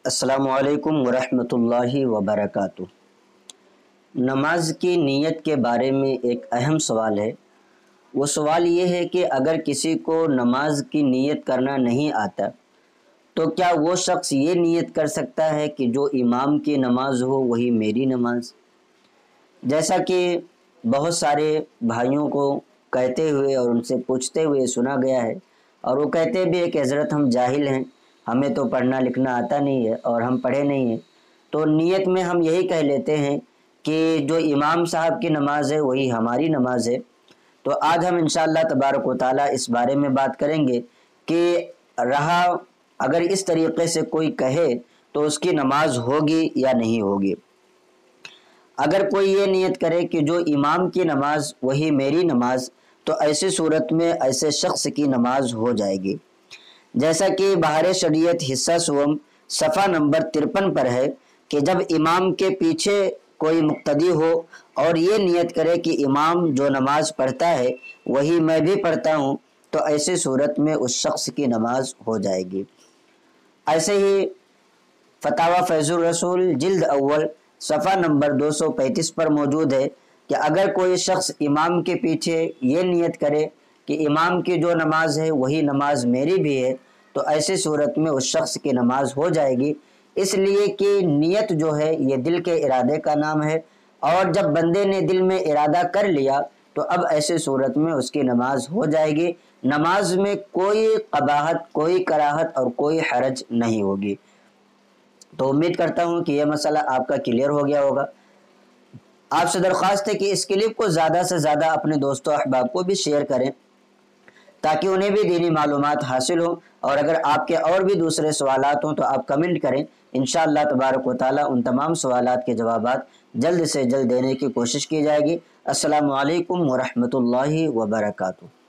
السلام علیکم ورحمۃ اللہ وبرکاتہ۔ نماز کی نیت کے بارے میں ایک اہم سوال ہے۔ وہ سوال یہ ہے کہ اگر کسی کو نماز کی نیت کرنا نہیں آتا تو کیا وہ شخص یہ نیت کر سکتا ہے کہ جو امام کی نماز ہو وہی میری نماز؟ جیسا کہ بہت سارے بھائیوں کو کہتے ہوئے اور ان سے پوچھتے ہوئے سنا گیا ہے، اور وہ کہتے بھی ہے کہ حضرت ہم جاہل ہیں، ہمیں تو پڑھنا لکھنا آتا نہیں ہے اور ہم پڑھے نہیں ہیں، تو نیت میں ہم یہی کہہ لیتے ہیں کہ جو امام صاحب کی نماز ہے وہی ہماری نماز ہے۔ تو آج ہم انشاءاللہ تبارک و تعالیٰ اس بارے میں بات کریں گے کہ رہا اگر اس طریقے سے کوئی کہے تو اس کی نماز ہوگی یا نہیں ہوگی۔ اگر کوئی یہ نیت کرے کہ جو امام کی نماز وہی میری نماز، تو ایسی صورت میں ایسے شخص کی نماز ہو جائے گی۔ جیسا کہ بہار شریعت حصہ سوم صفحہ نمبر 53 پر ہے کہ جب امام کے پیچھے کوئی مقتدی ہو اور یہ نیت کرے کہ امام جو نماز پڑھتا ہے وہی میں بھی پڑھتا ہوں، تو ایسی صورت میں اس شخص کی نماز ہو جائے گی۔ ایسے ہی فتاوی فیض الرسول جلد اول صفحہ نمبر 235 پر موجود ہے کہ اگر کوئی شخص امام کے پیچھے یہ نیت کرے کہ امام کی جو نماز ہے وہی نماز میری بھی ہے، تو ایسی صورت میں اس شخص کی نماز ہو جائے گی، اس لیے کہ نیت جو ہے یہ دل کے ارادے کا نام ہے، اور جب بندے نے دل میں ارادہ کر لیا تو اب ایسی صورت میں اس کی نماز ہو جائے گی۔ نماز میں کوئی قباحت، کوئی کراہت اور کوئی حرج نہیں ہوگی۔ تو امید کرتا ہوں کہ یہ مسئلہ آپ کا کلیئر ہو گیا ہوگا۔ آپ سے درخواست ہے کہ اس کلپ کو زیادہ سے زیادہ اپنے دوستوں احباب کو بھی شیئر کریں تاکہ انہیں بھی دینی معلومات حاصل ہوں، اور اگر آپ کے اور بھی دوسرے سوالات ہوں تو آپ کمنٹ کریں، انشاءاللہ تبارک و تعالی ان تمام سوالات کے جوابات جلد سے جلد دینے کی کوشش کی جائے گی۔ السلام علیکم ورحمۃ اللہ وبرکاتہ۔